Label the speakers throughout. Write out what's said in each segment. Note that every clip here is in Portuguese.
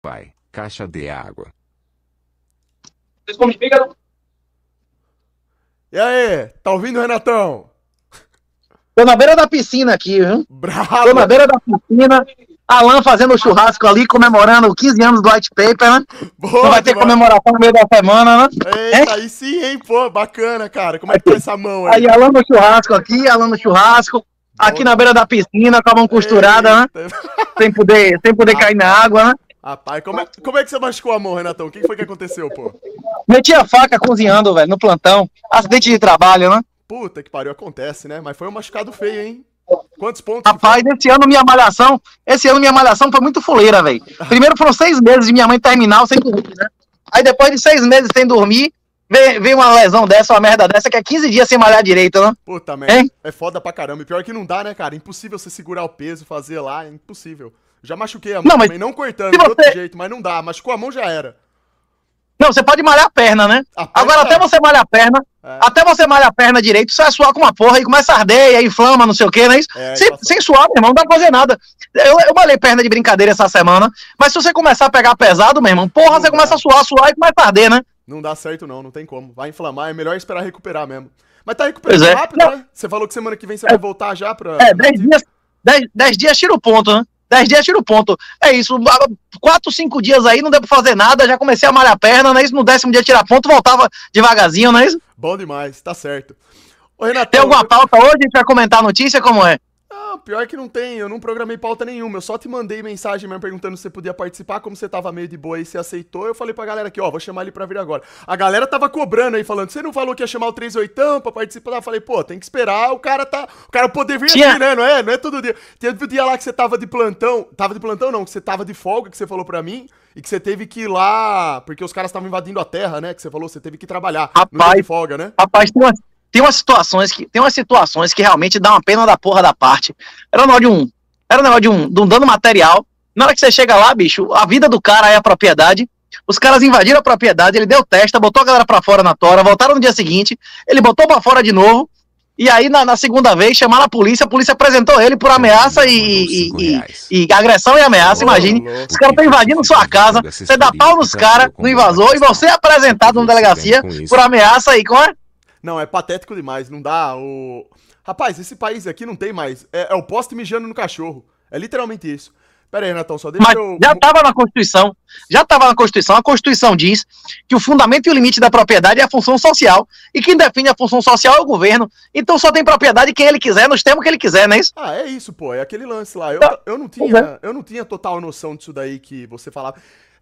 Speaker 1: Pai, caixa de água.
Speaker 2: Vocês comem fígado?
Speaker 3: E aí, tá ouvindo, Renatão?
Speaker 2: Tô na beira da piscina aqui, viu?
Speaker 3: Bravo!
Speaker 2: Tô na beira da piscina. Alan fazendo churrasco ali, comemorando 15 anos do White Paper, né?
Speaker 3: Boa,
Speaker 2: Não vai ter
Speaker 3: mano.
Speaker 2: comemoração no meio da semana, né?
Speaker 3: Eita, aí sim, hein, pô, bacana, cara. Como é que tá essa mão aí?
Speaker 2: Aí Alan no churrasco aqui, Alan no churrasco. Aqui na beira da piscina, com a mão costurada, né?
Speaker 3: Eita.
Speaker 2: Sem poder cair na água, né?
Speaker 3: Rapaz, como é que você machucou a mão, Renatão? O que foi que aconteceu, pô?
Speaker 2: Meti a faca cozinhando, velho, no plantão. Acidente de trabalho, né?
Speaker 3: Puta que pariu, acontece, né? Mas foi um machucado feio, hein? Quantos pontos?
Speaker 2: Rapaz, esse ano minha malhação foi muito fuleira, velho. Primeiro foram 6 meses de minha mãe terminal sem dormir, né? Aí depois de 6 meses sem dormir, veio uma lesão dessa, uma merda dessa, que é 15 dias sem malhar direito, né?
Speaker 3: Puta merda, é foda pra caramba. E pior que não dá, né, cara? Impossível você segurar o peso, fazer lá, é impossível. Já machuquei a mão também, não cortando, de outro jeito, mas não dá. Machucou a mão, já era.
Speaker 2: Não, você pode malhar a perna, né? Agora, até você malhar a perna direito, você vai suar com uma porra e começa a arder, e aí inflama, não sei o que, não é isso? Sem suar, meu irmão, não dá pra fazer nada. Eu malhei perna de brincadeira essa semana, mas se você começar a pegar pesado, meu irmão, porra, você começa a suar e começa a arder, né?
Speaker 3: Não dá certo não tem como. Vai inflamar, é melhor esperar recuperar mesmo. Mas tá recuperando rápido, né? Você falou que semana que vem você vai voltar já pra...
Speaker 2: 10 dias tira o ponto, né? 10 dias tira o ponto. É isso, 4, 5 dias aí, não deu pra fazer nada, já comecei a malhar a perna, não é isso? No 10º dia tirar ponto, voltava devagarzinho, não é isso?
Speaker 3: Bom demais, tá certo. Ô, Renatão,
Speaker 2: tem alguma pauta hoje? A gente vai comentar a notícia, como é?
Speaker 3: Não, pior que não tem, eu não programei pauta nenhuma, eu só te mandei mensagem mesmo perguntando se você podia participar, como você tava meio de boa aí, você aceitou, eu falei pra galera aqui, ó, vou chamar ele pra vir agora. A galera tava cobrando aí, falando, você não falou que ia chamar o 38 pra participar? Eu falei, pô, tem que esperar o cara poder vir aqui, né, não é todo dia. Teve o dia lá que você tava de plantão não, que você tava de folga, que você falou pra mim, e que você teve que ir lá, porque os caras estavam invadindo a terra, né, que você falou, você teve que trabalhar no dia de folga, né?
Speaker 2: Rapaz, tem umas situações que realmente dá uma pena da porra da parte. Era um negócio de um dano material. Na hora que você chega lá, bicho, a vida do cara é a propriedade. Os caras invadiram a propriedade, ele deu testa, botou a galera pra fora na tora, voltaram no dia seguinte, ele botou pra fora de novo. E aí, na segunda vez, chamaram a polícia apresentou ele por ameaça e agressão e ameaça, imagine. Os caras estão invadindo sua casa, você dá pau nos caras, no invasor, e você é apresentado na delegacia por ameaça e como é?
Speaker 3: Não, é patético demais, não dá. Rapaz, esse país aqui não tem mais. É o poste mijando no cachorro. É literalmente isso. Pera aí, Renatão, só deixa eu...
Speaker 2: Já estava na Constituição. A Constituição diz que o fundamento e o limite da propriedade é a função social. E quem define a função social é o governo. Então só tem propriedade quem ele quiser, nos termos que ele quiser, não é isso?
Speaker 3: Ah, é isso, pô. É aquele lance lá. Eu não tinha total noção disso daí que você falava.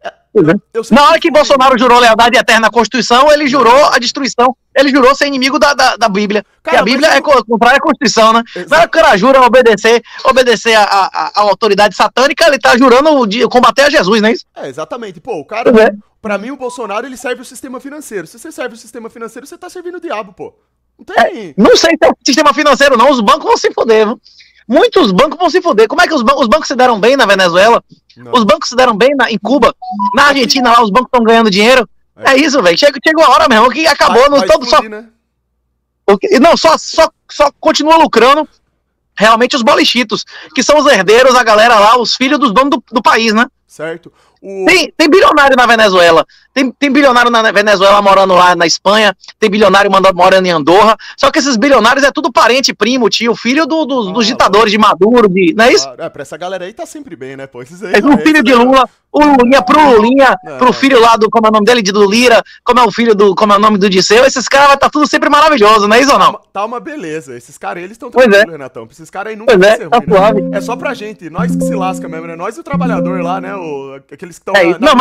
Speaker 2: Na hora que Bolsonaro jurou lealdade eterna à Constituição, ele jurou a destruição. Ele jurou ser inimigo da Bíblia. Cara, e a Bíblia é contrária à Constituição, né? Na hora que o cara jura obedecer a autoridade satânica, ele tá jurando combater a Jesus, não é isso?
Speaker 3: É, exatamente. Pô, o cara, pra mim, o Bolsonaro, ele serve o sistema financeiro. Se você serve o sistema financeiro, você tá servindo o diabo, pô. Não tem...
Speaker 2: não sei se é o sistema financeiro, não. Os bancos vão se foder, viu? Muitos bancos vão se foder. Como é que os bancos se deram bem na Venezuela? Não. Os bancos se deram bem em Cuba. Na Argentina, lá, os bancos estão ganhando dinheiro. É isso, velho. Chega uma hora mesmo que acabou. Vai todo explodir, né? Não, só continua lucrando realmente os bolichitos, que são os herdeiros, a galera lá, os filhos dos donos do país, né?
Speaker 3: Certo.
Speaker 2: Tem bilionário na Venezuela. Tem bilionário na Venezuela morando lá na Espanha. Tem bilionário morando em Andorra. Só que esses bilionários é tudo parente, primo, tio, filho dos ditadores de Maduro, não é isso?
Speaker 3: Pra essa galera aí tá sempre bem, né, pô?
Speaker 2: É o filho de Lula, o Lulinha pro Lulinha, pro filho lá do, como é o nome dele, do Lira, como é o nome do Disseu. Esses caras vai estar tudo sempre maravilhoso, não é isso ou não?
Speaker 3: Tá uma beleza. Esses caras, eles estão tranquilos, Renatão. Esses caras aí nunca vão ser ruim, né? É só pra gente, nós que se lasca mesmo, né? Nós e o trabalhador lá, né? Aqueles que estão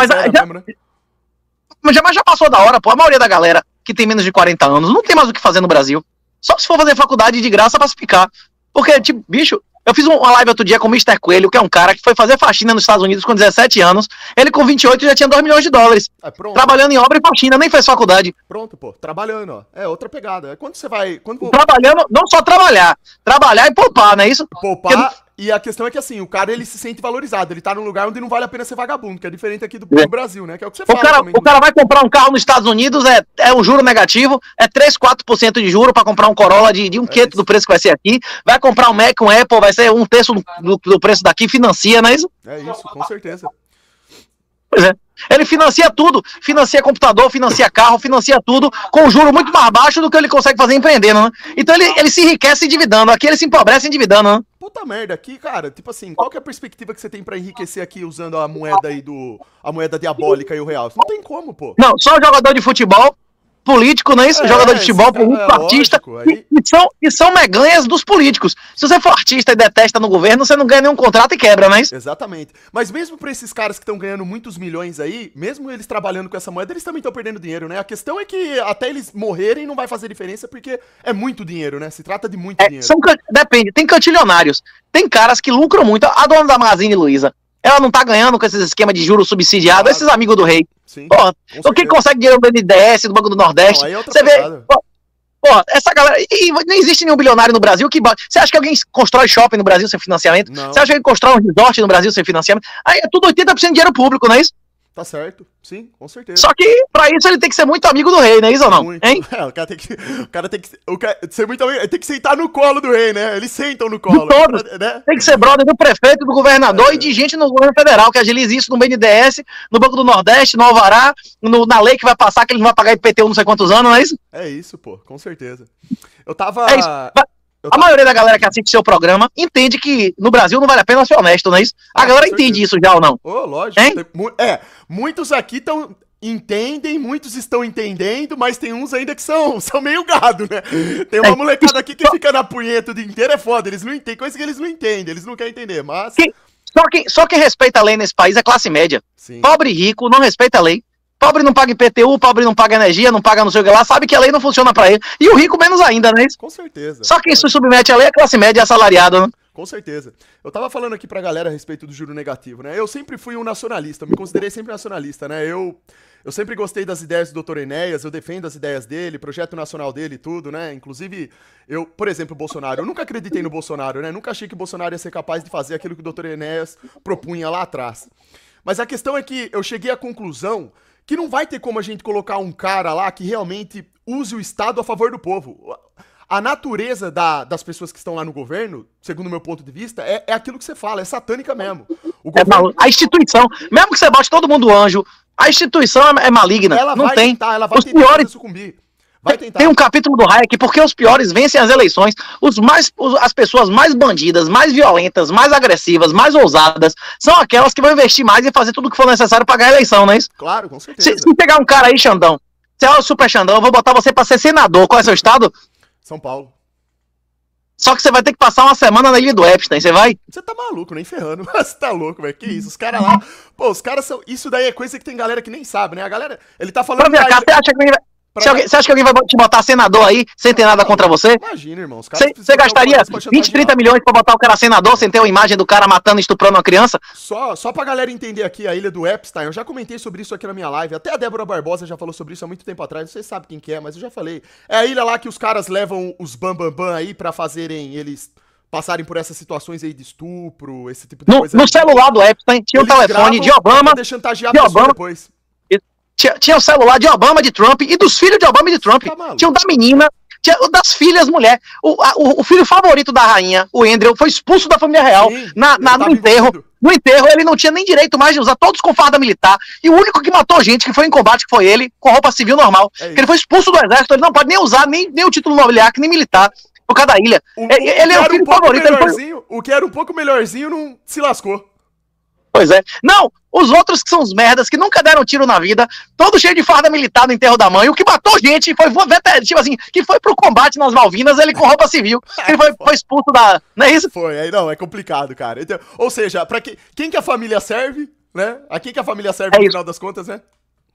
Speaker 2: mas já passou da hora, pô. A maioria da galera que tem menos de 40 anos não tem mais o que fazer no Brasil. Só se for fazer faculdade de graça pra se ficar. Porque, tipo, bicho, eu fiz uma live outro dia com o Mr. Coelho, que é um cara que foi fazer faxina nos Estados Unidos com 17 anos. Ele com 28 já tinha 2 milhões de dólares. Trabalhando em obra e faxina, nem fez faculdade.
Speaker 3: Pronto, pô. Trabalhando, ó. É outra pegada. É quando você vai...
Speaker 2: Trabalhando, não só trabalhar. Trabalhar e poupar, não é isso?
Speaker 3: Poupar... E a questão é que, assim, o cara, ele se sente valorizado. Ele tá num lugar onde não vale a pena ser vagabundo, que é diferente aqui do Brasil, né? Que é o que você fala.
Speaker 2: O cara vai comprar um carro nos Estados Unidos, é um juro negativo, é 3, 4% de juro pra comprar um Corolla de um quinto do preço que vai ser aqui. Vai comprar um Mac, um Apple, vai ser 1/3 do preço daqui, financia, não é isso?
Speaker 3: É isso, com certeza.
Speaker 2: Pois é. Ele financia tudo, financia computador, financia carro, financia tudo, com um juro muito mais baixo do que ele consegue fazer empreendendo, né? Então ele se enriquece endividando, aqui ele se empobrece endividando, né?
Speaker 3: Puta merda, aqui, cara, tipo assim, qual que é a perspectiva que você tem pra enriquecer aqui usando a moeda aí a moeda diabólica e o real? Não tem como, pô.
Speaker 2: Não, só jogador de futebol, político, não é isso? Jogador de futebol, político, artista,
Speaker 3: lógico,
Speaker 2: e são meganhas dos políticos. Se você for artista e detesta no governo, você não ganha nenhum contrato e quebra, não é isso?
Speaker 3: Exatamente. Mas mesmo pra esses caras que estão ganhando muitos milhões aí, mesmo eles trabalhando com essa moeda, eles também estão perdendo dinheiro, né? A questão é que até eles morrerem não vai fazer diferença, porque é muito dinheiro, né? Se trata de muito dinheiro.
Speaker 2: Depende, tem cantilionários. Tem caras que lucram muito. A dona da Magazine Luiza, ela não tá ganhando com esses esquemas de juros subsidiados, esses amigos do rei.
Speaker 3: Sim,
Speaker 2: porra, então quem consegue dinheiro do BNDES, do Banco do Nordeste,
Speaker 3: não,
Speaker 2: você vê, porra, essa galera, e não existe nenhum bilionário no Brasil que, você acha que alguém constrói shopping no Brasil sem financiamento?
Speaker 3: Não.
Speaker 2: Você acha que alguém constrói um resort no Brasil sem financiamento? Aí é tudo 80% de dinheiro público, não é isso?
Speaker 3: Tá certo, sim, com certeza.
Speaker 2: Só que, pra isso, ele tem que ser muito amigo do rei, não é isso ou não?
Speaker 3: Muito.
Speaker 2: Hein?
Speaker 3: É, o cara tem que ser muito amigo, tem que sentar no colo do rei, né? Eles sentam no colo.
Speaker 2: De todos.
Speaker 3: Né?
Speaker 2: Tem que ser brother do prefeito, do governador e de gente no governo federal, que agilize isso no BNDES, no Banco do Nordeste, no Alvará, na lei que vai passar, que eles não vão pagar IPTU não sei quantos anos, não é isso?
Speaker 3: É isso, pô, com certeza. Eu tava...
Speaker 2: É isso. A maioria da galera que assiste seu programa entende que no Brasil não vale a pena ser honesto, não é isso? A galera entende isso já ou não?
Speaker 3: Ô, lógico. Muitos aqui entendem, muitos estão entendendo, mas tem uns ainda que são meio gado, né? Tem uma molecada aqui que fica na punheta o dia inteiro, é foda, eles não entendem, coisa que eles não entendem, eles não querem entender, mas...
Speaker 2: Só quem respeita a lei nesse país é classe média.
Speaker 3: Sim.
Speaker 2: Pobre e rico não respeita a lei. Pobre não paga IPTU, pobre não paga energia, não paga não sei o que lá, sabe que a lei não funciona pra ele. E o rico menos ainda, né?
Speaker 3: Com certeza.
Speaker 2: Só quem se submete à lei é a classe média assalariada, né?
Speaker 3: Com certeza. Eu tava falando aqui pra galera a respeito do juro negativo, né? Eu sempre fui um nacionalista, eu me considerei sempre nacionalista, né? Eu sempre gostei das ideias do Dr. Enéas, eu defendo as ideias dele, projeto nacional dele e tudo, né? Inclusive, por exemplo, o Bolsonaro. Eu nunca acreditei no Bolsonaro, né? Nunca achei que o Bolsonaro ia ser capaz de fazer aquilo que o Dr. Enéas propunha lá atrás. Mas a questão é que eu cheguei à conclusão que não vai ter como a gente colocar um cara lá que realmente use o Estado a favor do povo. A natureza das pessoas que estão lá no governo, segundo o meu ponto de vista, é aquilo que você fala, é satânica mesmo.
Speaker 2: A instituição, mesmo que você bote todo mundo anjo, a instituição é maligna.
Speaker 3: Ela
Speaker 2: não
Speaker 3: vai
Speaker 2: tem.
Speaker 3: tentar, ela vai
Speaker 2: os
Speaker 3: tentar
Speaker 2: piores,
Speaker 3: sucumbir. Vai tentar.
Speaker 2: Tem um capítulo do Hayek, porque os piores vencem as eleições. As pessoas mais bandidas, mais violentas, mais agressivas, mais ousadas, são aquelas que vão investir mais e fazer tudo o que for necessário para ganhar a eleição, não é isso?
Speaker 3: Claro, com certeza.
Speaker 2: Se pegar um cara aí, Xandão, você é o super Xandão, eu vou botar você para ser senador. Qual é o seu estado?
Speaker 3: São Paulo.
Speaker 2: Só que você vai ter que passar uma semana na ilha do Epstein, você vai?
Speaker 3: Você tá maluco, nem ferrando. Você tá louco, velho. Que isso? Os caras lá... Pô, os caras são... Isso daí é coisa que tem galera que nem sabe, né? A galera... Ele tá falando...
Speaker 2: Pra cá, você acha que você acha que alguém vai te botar senador aí, sem ter nada contra você?
Speaker 3: Imagina, irmão.
Speaker 2: Você gastaria 20, 30 milhões pra botar o cara senador sem ter uma imagem do cara matando e estuprando uma criança?
Speaker 3: Só pra galera entender aqui a ilha do Epstein, eu já comentei sobre isso aqui na minha live. Até a Débora Barbosa já falou sobre isso há muito tempo atrás. Vocês sabem quem que é, mas eu já falei. É a ilha lá que os caras levam os bambambam aí pra fazerem eles... passarem por essas situações aí de estupro, esse tipo de coisa.
Speaker 2: No celular do Epstein tinha o telefone de Obama,
Speaker 3: de Obama depois.
Speaker 2: Tinha o celular de Obama, de Trump e dos filhos de Obama e de Trump.
Speaker 3: Tá,
Speaker 2: tinha o da menina, tinha o das filhas, mulher. O filho favorito da rainha, o Andrew, foi expulso da família real.
Speaker 3: Sim,
Speaker 2: no enterro. No enterro, ele não tinha nem direito mais de usar, todos com farda militar. E o único que matou gente, que foi em combate, que foi ele, com roupa civil normal. Porque ele foi expulso do exército, ele não pode nem usar nem o título nobiliário, nem militar. Por causa da ilha. Ele é o filho favorito.
Speaker 3: O que era um pouco melhorzinho não se lascou.
Speaker 2: Pois é. Não, os outros que são os merdas, que nunca deram tiro na vida, todo cheio de farda militar no enterro da mãe, o que matou gente, tipo assim, que foi pro combate nas Malvinas, ele com roupa civil. Ele foi expulso da... Não é isso?
Speaker 3: Foi, aí não, é complicado, cara. Então, ou seja, pra quem que a família serve, né? A quem que a família serve no final das contas, né?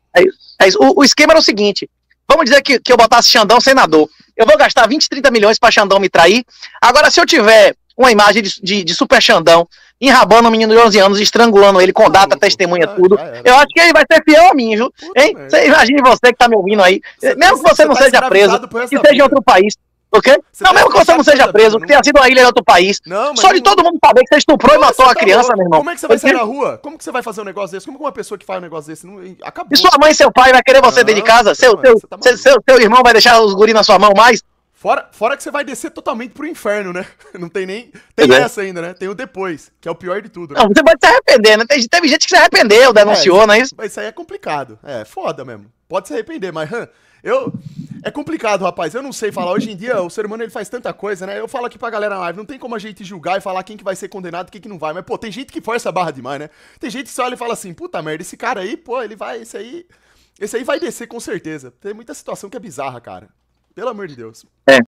Speaker 2: É isso. O esquema era o seguinte, vamos dizer que eu botasse Xandão senador. Eu vou gastar 20, 30 milhões pra Xandão me trair. Agora, se eu tiver uma imagem de super Xandão enrabando um menino de 11 anos, estrangulando ele com data, testemunha, tudo, eu acho que ele vai ser fiel a mim, viu? Hein? Imagine você que tá me ouvindo aí. Mesmo que você não seja preso, que seja em outro país. O quê? Não, mesmo que você não seja preso, que tenha sido uma ilha em outro país. Só de todo mundo saber que você estuprou e matou uma criança, meu irmão.
Speaker 3: Como é que você vai sair na rua? Como que você vai fazer um negócio desse? Como que uma pessoa que faz um negócio desse? Acabou.
Speaker 2: E sua mãe e seu pai vai querer você dentro de casa? Seu irmão vai deixar os guris na sua mão mais?
Speaker 3: Fora que você vai descer totalmente pro inferno, né? Não tem nem...
Speaker 2: Pois
Speaker 3: Tem
Speaker 2: é.
Speaker 3: essa ainda, né? Tem o depois, que é o pior de tudo, né?
Speaker 2: Não, você pode se arrepender, né? Teve gente que se arrependeu, denunciou, não é isso?
Speaker 3: Mas isso aí é complicado. É, foda mesmo. Pode se arrepender, mas... É complicado, rapaz. Eu não sei falar. Hoje em dia, o ser humano ele faz tanta coisa, né? Eu falo aqui pra galera na live, não tem como a gente julgar e falar quem que vai ser condenado e quem que não vai. Mas, pô, tem gente que força a barra demais, né? Tem gente que só olha e fala assim, puta merda, esse cara aí, pô, ele vai... Esse aí vai descer com certeza. Tem muita situação que é bizarra, cara. Pelo amor de Deus.
Speaker 2: É.